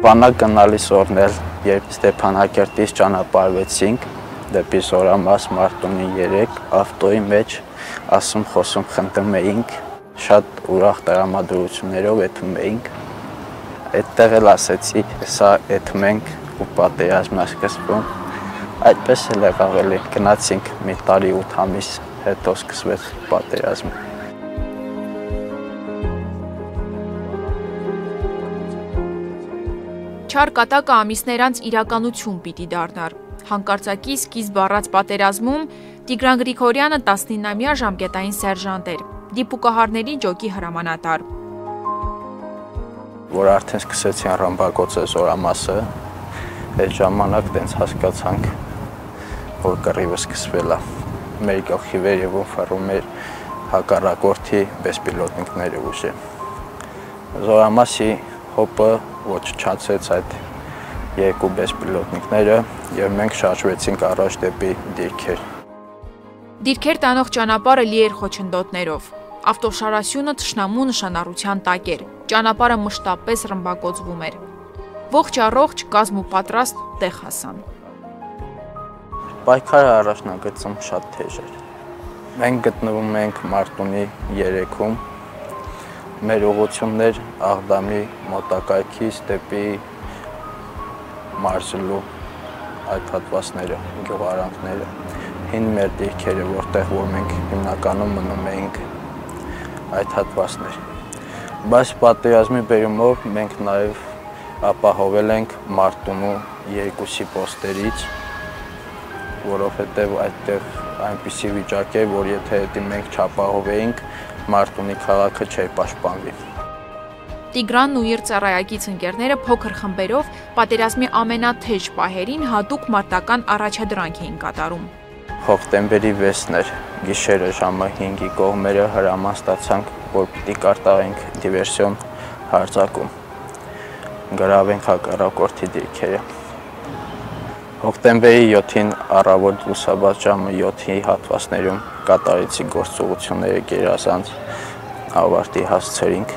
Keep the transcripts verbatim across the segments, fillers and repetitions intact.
Բանակ գնալիս օրնել, երբ Ստեփանակերտից ճանապարհվեցինք դեպի Զորամաս Մարտունի երեք, ավտոյի մեջ ասում խոսում խնդրում էինք, շատ ուրախ տրամադրություններով էթում էինք, այդտեղ էլ ասեցի, սա էթում ենք ու պատերազմն է սկսվում, այդպես էլ եղավ էլի, գնացինք մի տարի ութ ամիս հետո սկսվեց պատերազմը։ Չար կատակը ամիսներ անց իրականություն պիտի դառնար։ Հանկարծակի սկիզբ առած պատերազմում Տիգրան Գրիգորյանը տասնինամյա ժամկետային սերժանտ էր, դիպուկահարների ջոկի հրամանատար։ Որ արդեն սկսեցին ռմբակոծել Զորամասը, այդ ժամանակ տենց հասկացանք, որ կռիվը սկսվել է։ Մեր գլխի վերևում ֆռում էր հակառակորդի բեսպիլոտնիկները ուժը։ Զորամասի հոպը ոչնչացեց այդ երկու բեսպիլոտնիկները եւ մենք շարժվեցինք առաջ դեպի դիրքեր։ Դիրքեր տանող ճանապարհը լի էր խոչընդոտներով։ Ավտոշարասյունը թշնամու նշանառության տակ էր։ Ճանապարհը մշտապես ռմբակոծվում էր։ Ողջ առողջ կազմ ու պատրաստ տեղ հասան։ Պայքարը առաջնագծում շատ թեժ էր։ Մենք գտնվում ենք Մարտունի երեքում։ Մեր ուղղություններ Աղդամի մոտակայքից դեպի Մարզլու այդ հատվածները, գյուղարանքները, հին մեր դիրքերը, որտեղ որ մենք հիմնականում մնում էինք այդ հատվածներ։ Բայց պատերազմի բերումով մենք նաև ապահովել ենք Մարտունու երկուսի պոստերից, որովհետև այդտեղ այնպիսի վիճակ է, որ եթե դա մենք չապահովեինք, Մարտունի քաղաքը չէր պաշտպանվի։ Տիգրանն ու իր ծառայակից ընկերները փոքր խմբերով պատերազմի ամենաթեժ պահերին հատուկ մարտական առաջադրանք էին կատարում։ Հոկտեմբերի վեցն էր, գիշերը ժամը հինգի կողմերը հրաման ստացանք, որ պիտի կարտավենք դիվերսիոն հարձակում, գրավենք հակառակորդի դիրքերը։ Հոկտեմբերի յոթին առավոտ լուսաբաց ժամը յոթի հատվածներում կատարեցի գործողությունները գերազանց ավարտի հասցրինք։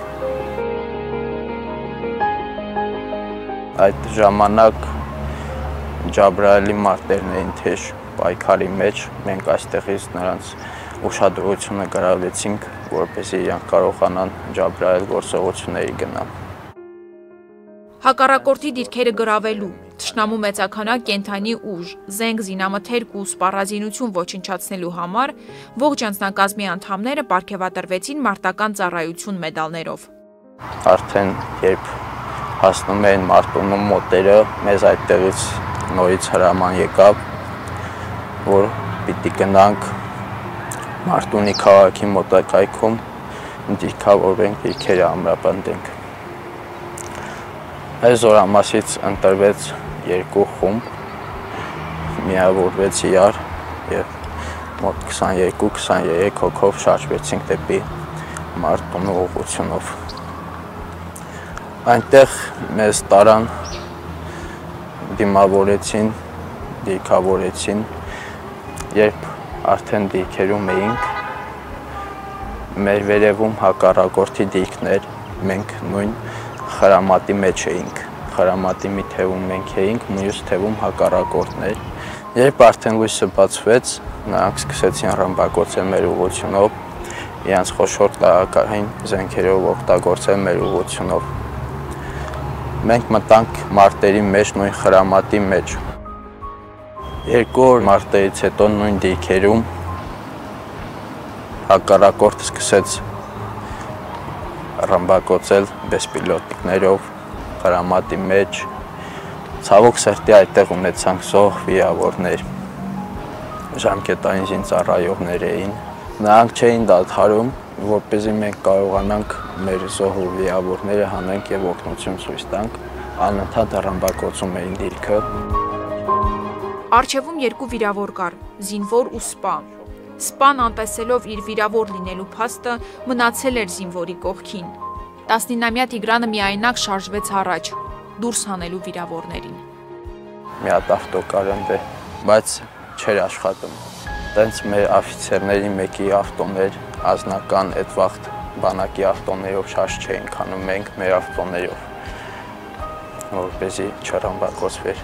Այդ ժամանակ Ջաբրայելի մարտերն էին թեժ պայքարի մեջ, մենք այստեղից նրանց ուշադրությունը գրավեցինք, որպեսզի իրանք կարողանան Ջաբրայել գործողությունների գնալ։ Հակառակորդի դիրքերը գրավելու, թշնամու մեծաքանակ կենթանի ուժ, զենք, զինամթերք ու սպառազինություն ոչնչացնելու համար ողջ անձնակազմի անդամները պարգևատրվեցին մարտական ծառայություն մեդալներով։ Արդեն երբ հասնում էին Մարտունու մոտերը, մեզ այդտեղից նորից հրաման եկավ, որ պիտի գնանք Մարտունի քաղաքի մոտակայքում դիրքավորվենք, դիրքերը ամրապնդենք։ Այս Զորամասից ընտրվեց երկու խումբ, միավորվեց իրար և մոտ քսաներկու քսաներեք հոգով շարժվեցինք դեպի Մարտունու ուղղությունով։ Այնտեղ մեզ տարան, դիմավորեցին, դիրքավորեցին, երբ արդեն դիրքերում էինք, մեր վերևում հակառակորդի դիրքներ, մենք նույն խրամատի մեջ էինք, խրամատի մի թևում մենք էինք, մյուս թևում հակառակորդներ։ Երբ արդեն լույսը բացվեց, նրանք սկսեցին ռմբակոծել մեր ուղղությունով, իրենց խոշոր տարածքային զենքերով օգտագործել մեր ուղղությունով։ Մենք մտանք մարտերի մեջ, նույն խրամատի մեջ։ Երկու օր մարտերից հետո նույն դիրքերում հակառակորդը սկսեց ռմբակոծել բեսպիլոտնիկներով, խրամատի մեջ, ցավոք սրտի այդտեղ ունեցանք զոհ վիրավորներ, ժամկետային զինծառայողներ էին, նրանք չէին դադարում, որպեսզի մենք կարողանանք մեր զոհ ու վիրավորները հանենք եւ օգնություն ցույց տանք, անընդհատ ռմբակոծում էին դիրքը։ Առջևում երկու վիրավոր կար, զինվոր ու սպա։ Սպան անտեսելով իր վիրավոր լինելու փաստը մնացել էր զինվորի կողքին։ տասնինամյա Տիգրանը միայնակ շարժվեց առաջ, դուրս հանելու վիրավորներին։ Մի հատ ավտոկար ընդ է, բայց չէր աշխատում։ Տենց մեր աֆիցերների մեկի ավտոներ, ազնական այդ վաղտ բանակի ավտոներով շարժ չէինք անում, մենք մեր ավտոներով։ որպեսզի չրամբակոծվեր։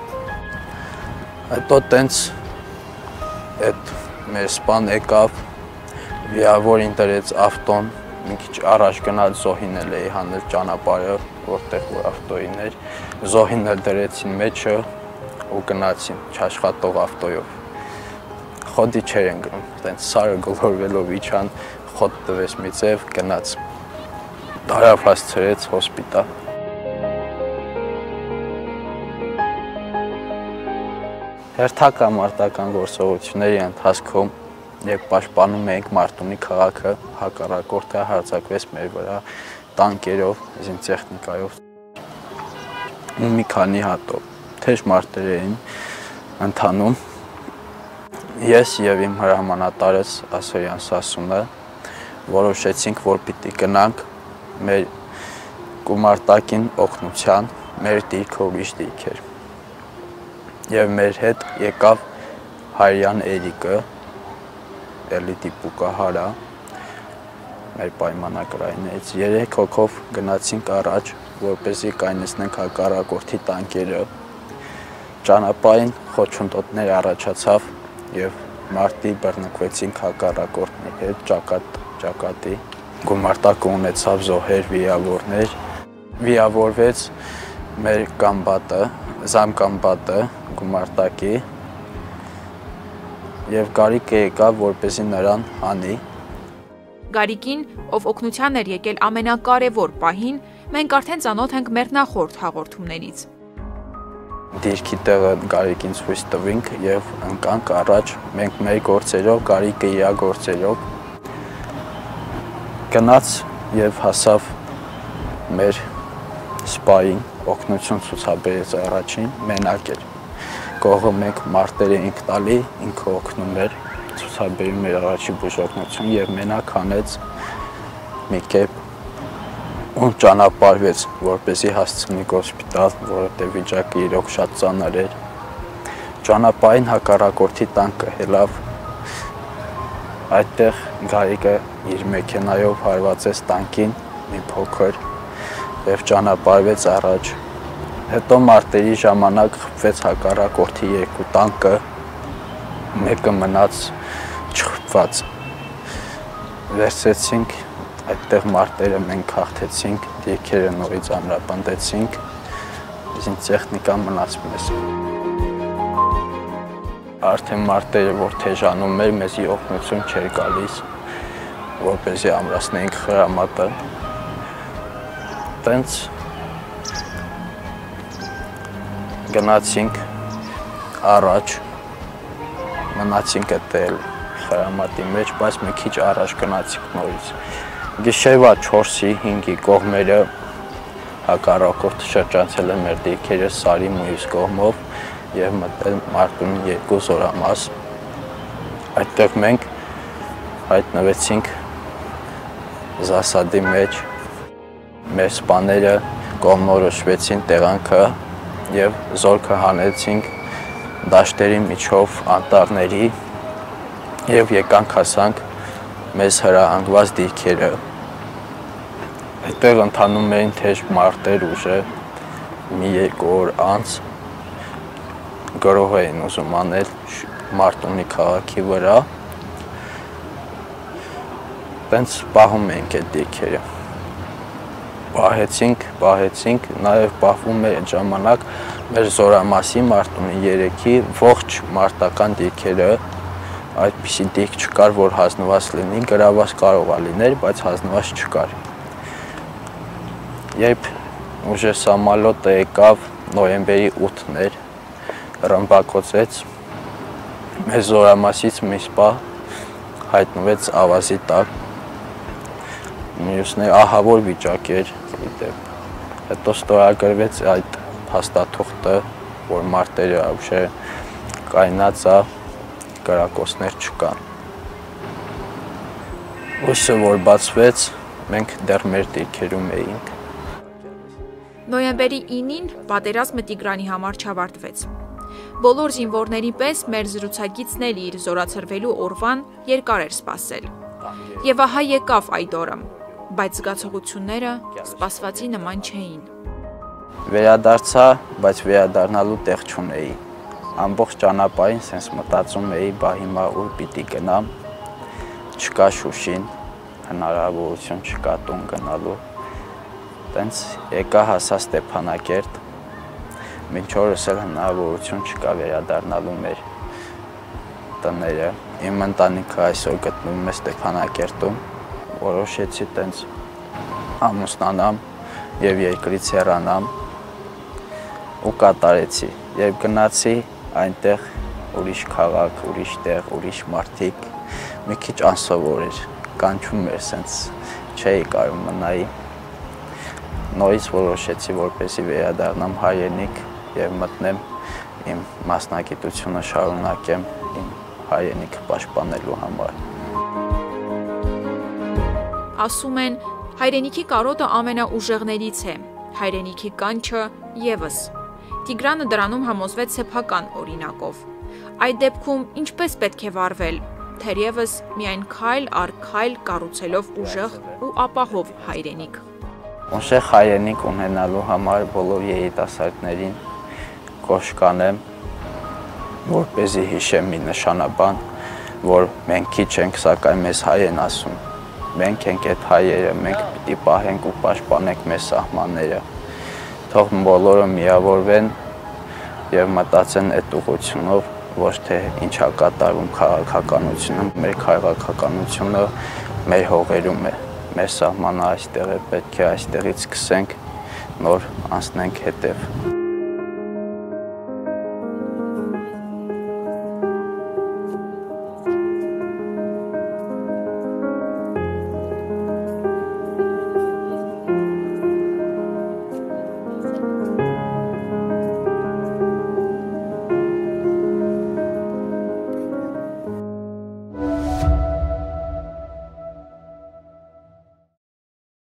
Հետո տենց այդ մեր սպան եկավ, վիրավորին դրեց ավտոն, մի քիչ առաջ գնաց զոհին էլ էի հանել ճանապարհը, որտեղ որ ավտոին էր, զոհին էլ դրեցին մեջը ու գնացին չաշխատող ավտոյով։ Խոդի չեր են գնում, տենց սարը գլորվելով իջան, խոդ տվեց մի ձև, գնաց, դարավ հասցրեց հոսպիտալ։ Հերթական մարտական գործողությունների ընթացքում, երբ պաշտպանում էինք Մարտունի քաղաքը, հակառակորդը հարձակվեց մեր վրա տանկերով, զինտեխնիկայով ու մի քանի հատով։ Թեժ մարտեր էին ընթանում։ Ես եւ իմ հրամանատարս Ասորյան Սասունը որոշեցինք, որ պիտի գնանք մեր գումարտակին օգնության, մեր դիրքը ուրիշ դիրք էր։ Եվ մեր հետ եկավ Հարյան Էրիկը, էլի տիպուկահարա, մեր պայմանագրայիններից, երեք հոգով գնացինք առաջ, որպեսզի կայնեցնենք հակառակորդի տանկերը, ճանապարհին խոչընդոտներ առաջացավ եւ մարտի բռնկվեցինք հակառակորդի հետ, ճակատ, ճակատի, գումարտակը ունեցավ զոհեր, վիրավորներ, վիրավորվեց մեր կամբատը, զամկամբատը, գումարտակի եւ Գարիկը եկավ, որպեսզի նրան հանի։ Գարիկին, ով օգնության էր եկել ամենակարևոր պահին, մենք արդեն ծանոթ ենք մեր նախորդ հաղորդումներից։ Դիրքի տեղը Գարիկին ցույց տվինք եւ ընկանք առաջ, մենք մեր գործերով, Գարիկը իր գործերով գնաց եւ հասավ մեր սպային, օգնություն ցուցաբերեց առաջին, մենակ էր։ Կողը մենք մարտեր էինք տալի, ինքը օգնում էր, ցուցաբերում էր առաջի բուժօգնություն եւ մենակ հանեց մի կերպ ու ճանապարհվեց, որպեսզի հասցնի հոսպիտալ, որովհետեւ վիճակը իրոք շատ ծանր էր։ Ճանապարհին հակառակորդի տանկը հելավ, այդտեղ Գարիկը իր մեքենայով հարվածեց տանկին, մի փոքր եւ ճանապարհվեց առաջ։ Հետո մարտերի ժամանակ խփվեց հակառակորդի երկու տանկը, մեկը մնաց չխփված։ Վերցրեցինք, այդտեղ մարտերը մենք հաղթեցինք, դիրքերը նորից ամրապնդեցինք, զինտեխնիկան մնաց մեզ։ Արդեն մարտերը, որ թեժանում էր, մեզի օգնություն չէր գալիս, որպեսզի ամրացնեինք խրամատը։ Տենց գնացինք առաջ, մնացինք այդտեղ խրամատի մեջ, բայց մի քիչ առաջ գնացինք նորից։ Գիշերվա չորսի հինգի կողմերը հակառակորդը շրջանցել է մեր դիրքերը Սարի մյուս կողմով եւ մտել Մարտունի երկու զորամաս։ Այդտեղ մենք հայտնվեցինք զասադի մեջ, մեր սպաները կողմնորոշվեցին տեղանքը եւ զորքը հանեցինք դաշտերի միջով անտառների եւ եկանք հասանք մեզ հրահանգված դիրքերը։ Այդտեղ ընթանում էին թեժ մարտեր ուժը, մի երկու օր անց գրոհ էին ուզում անել Մարտունի քաղաքի վրա։ Տենց պահում էինք այդ դիրքերը։ Պահեցինք, պահեցինք, նաև պահվում էր այդ ժամանակ մեր զորամասի Մարտունի երեքի ողջ մարտական դիրքերը, այդպիսի դիրք չկար, որ հանձնված լինի, գրաված կարող է լինել, բայց հանձնված չկար։ Երբ ուժը սամալոտը եկավ, նոյեմբերի ութն էր, ռմբակոծեց, մեր զորամասից մի սպա հայտնվեց ավազի տակ, մյուսն ահավոր վիճակ էր, հետո ստորագրվեց այդ փաստաթուղթը, որ մարտերը ուժը կայնած է, կրակոցներ չկան։ Ուսը որ բացվեց, մենք դեռ մեր դիրքերում էինք։ Նոյեմբերի ինին պատերազմը Տիգրանի համար չավարտվեց։ Բոլոր զինվորների պես մեր զրուցակիցն էլ իր զորացրվելու օրվան երկար էր սպասել։ Եվ ահա եկավ այդ օրը, բայց զգացողությունները սպասվածի նման չէին։ Վերադարձա, բայց վերադառնալու տեղ չունեի։ Ամբողջ ճանապարհին սենց մտածում էի, բա հիմա ուր պիտի գնամ, չկա Շուշին, հնարավորություն չկա տուն գնալու։ Տենց եկա հասա Ստեփանակերտ, մինչ օրս էլ հնարավորություն չկա վերադառնալու մեր տները։ Իմ ընտանիքը այսօր գտնվում է Ստեփանակերտում, որոշեցի տենց ամուսնանամ եւ երկրից հեռանամ ու կատարեցի։ Երբ գնացի այնտեղ ուրիշ քաղաք, ուրիշ տեղ, ուրիշ մարդիկ, մի քիչ անսովոր էր, կանչում էր, սենց չէի կարող մնայի։ Նորից որոշեցի, որպեսզի վերադառնամ հայրենիք եւ մտնեմ իմ մասնագիտությունը շարունակեմ իմ հայրենիքը պաշտպանելու համար։ Ասում են, հայրենիքի կարոտը ամենաուժեղներից է, հայրենիքի կանչը ևս։ Տիգրանը դրանում համոզվեց սեփական օրինակով։ Այդ դեպքում ինչպես պետք է վարվել, թերևս միայն քայլ առ քայլ կառուցելով ուժեղ ու ապահով հայրենիք։ Ուժեղ հայրենիք ունենալու համար բոլոր երիտասարդներին կոշտ կանեմ, որպեսզի հիշեմ մի նշանաբան, որ մենք քիչ ենք, սակայն մեզ հայ են ասում։ Մենք ենք այդ հայերը, մենք պիտի պահենք ու պաշտպանենք մեր սահմանները։ Թող բոլորը միավորվեն եւ մտածեն այդ ուղղությունով, ոչ թե ինչա կատարում քաղաքականությունը, մեր քաղաքականությունը մեր հողերում է, մեր սահմանը այստեղ է, պետք է այստեղից սկսենք, նոր անցնենք հետև։